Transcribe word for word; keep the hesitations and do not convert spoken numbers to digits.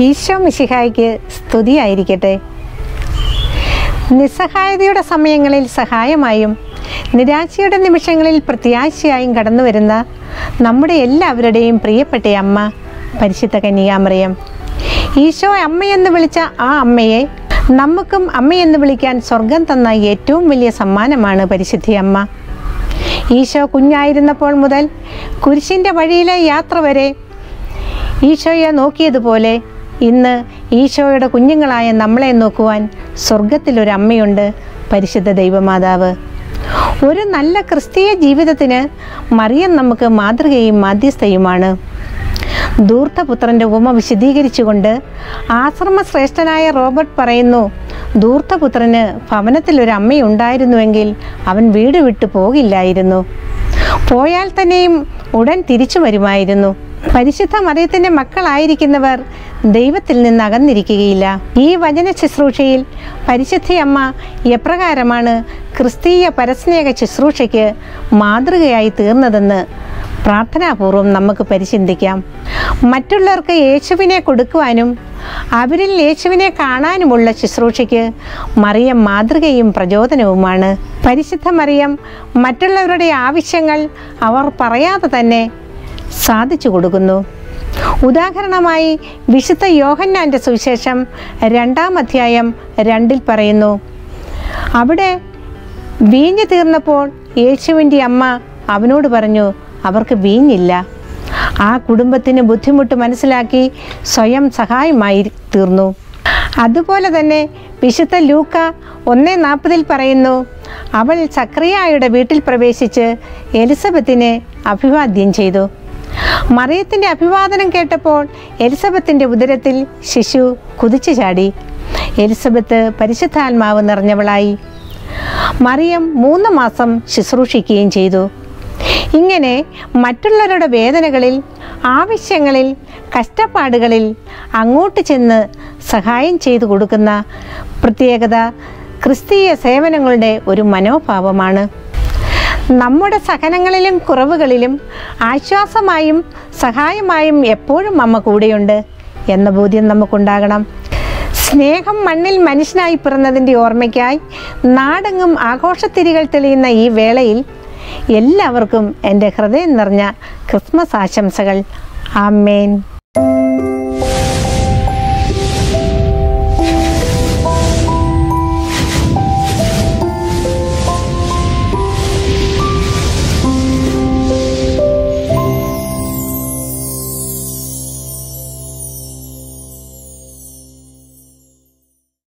ഈശോ മിശിഹായ്ക്ക് സ്തുതിയായിരിക്കട്ടെ. നിസ്സഹായതയുടെ സമയങ്ങളിൽ സഹായമായും നിരാശയുടെ നിമിഷങ്ങളിൽ പ്രത്യാശയായും കടന്നു വരുന്ന നമ്മുടെ എല്ലാവരുടെയും പ്രിയപ്പെട്ട അമ്മ പരിശുദ്ധ കന്യകാമറിയം. ഈശോ അമ്മയെന്ന് വിളിച്ച ആ അമ്മയെ നമുക്കും അമ്മയെന്ന് വിളിക്കാൻ സ്വർഗം തന്ന ഏറ്റവും വലിയ സമ്മാനമാണ് പരിശുദ്ധി അമ്മ. ഈശോ കുഞ്ഞായിരുന്നപ്പോൾ മുതൽ കുരിശിൻ്റെ വഴിയിലെ യാത്ര വരെ ഈശോയെ നോക്കിയതുപോലെ ഇന്ന് ഈശോയുടെ കുഞ്ഞുങ്ങളായ നമ്മളെ നോക്കുവാൻ സ്വർഗത്തിലൊരമ്മയുണ്ട്, പരിശുദ്ധ ദൈവമാതാവ്. ഒരു നല്ല ക്രിസ്തീയ ജീവിതത്തിന് മറിയം നമുക്ക് മാതൃകയും മാധ്യസ്ഥയുമാണ്. ധൂർത്തപുത്രൻ്റെ ഉപമ വിശദീകരിച്ചുകൊണ്ട് ആശ്രമശ്രേഷ്ഠനായ റോബർട്ട് പറയുന്നു, ധൂർത്തപുത്രന് ഭവനത്തിലൊരമ്മയുണ്ടായിരുന്നുവെങ്കിൽ അവൻ വീട് വിട്ടു പോകില്ലായിരുന്നു, പോയാൽ തന്നെയും ഉടൻ തിരിച്ചു വരുമായിരുന്നു. പരിശുദ്ധ മറിയത്തിൻ്റെ മക്കളായിരിക്കുന്നവർ ദൈവത്തിൽ നിന്ന് അകന്നിരിക്കുകയില്ല. ഈ വചന ശുശ്രൂഷയിൽ പരിശുദ്ധയമ്മ എപ്രകാരമാണ് ക്രിസ്തീയ പരസ്നേഹ ശുശ്രൂഷയ്ക്ക് മാതൃകയായി തീർന്നതെന്ന് പ്രാർത്ഥനാപൂർവം നമുക്ക് പരിചിന്തിക്കാം. മറ്റുള്ളവർക്ക് യേശുവിനെ കൊടുക്കുവാനും അവരിൽ യേശുവിനെ കാണാനുമുള്ള ശുശ്രൂഷയ്ക്ക് മറിയം മാതൃകയും പ്രചോദനവുമാണ്. പരിശുദ്ധ മറിയം മറ്റുള്ളവരുടെ ആവശ്യങ്ങൾ അവർ പറയാതെ തന്നെ സാധിച്ചു കൊടുക്കുന്നു. ഉദാഹരണമായി വിശുദ്ധ യോഹന്നാൻ്റെ സുവിശേഷം രണ്ടാം അധ്യായം രണ്ടിൽ പറയുന്നു, അവിടെ വീഞ്ഞ് തീർന്നപ്പോൾ യേശുവിൻ്റെ അമ്മ അവനോട് പറഞ്ഞു, അവർക്ക് വീഞ്ഞില്ല. ആ കുടുംബത്തിന് ബുദ്ധിമുട്ട് മനസ്സിലാക്കി സ്വയം സഹായമായി തീർന്നു. അതുപോലെ തന്നെ വിശുദ്ധ ലൂക്ക ഒന്നേ നാൽപ്പതിൽ പറയുന്നു, അവൾ സക്രിയായുടെ വീട്ടിൽ പ്രവേശിച്ച് എലിസബത്തിനെ അഭിവാദ്യം ചെയ്തു. മറിയത്തിൻ്റെ അഭിവാദനം കേട്ടപ്പോൾ എലിസബത്തിൻ്റെ ഉദരത്തിൽ ശിശു കുതിച്ചു ചാടി. എലിസബത്ത് പരിശുദ്ധാത്മാവ് നിറഞ്ഞവളായി. മറിയം മൂന്ന് മാസം ശുശ്രൂഷിക്കുകയും ചെയ്തു. ഇങ്ങനെ മറ്റുള്ളവരുടെ വേദനകളിൽ, ആവശ്യങ്ങളിൽ, കഷ്ടപ്പാടുകളിൽ അങ്ങോട്ട് ചെന്ന് സഹായം ചെയ്തു കൊടുക്കുന്ന പ്രത്യേകത ക്രിസ്തീയ സേവനങ്ങളുടെ ഒരു മനോഭാവമാണ്. നമ്മുടെ സഹനങ്ങളിലും കുറവുകളിലും ആശ്വാസമായും സഹായമായും എപ്പോഴും അമ്മ കൂടെയുണ്ട് എന്ന ബോധ്യം നമുക്കുണ്ടാകണം. സ്നേഹം മണ്ണിൽ മനുഷ്യനായി പിറന്നതിൻ്റെ ഓർമ്മയ്ക്കായി നാടെങ്ങും ആഘോഷത്തിരികൾ തെളിയുന്ന ഈ വേളയിൽ എല്ലാവർക്കും എൻ്റെ ഹൃദയം നിറഞ്ഞ ക്രിസ്മസ് ആശംസകൾ. ആമേൻ.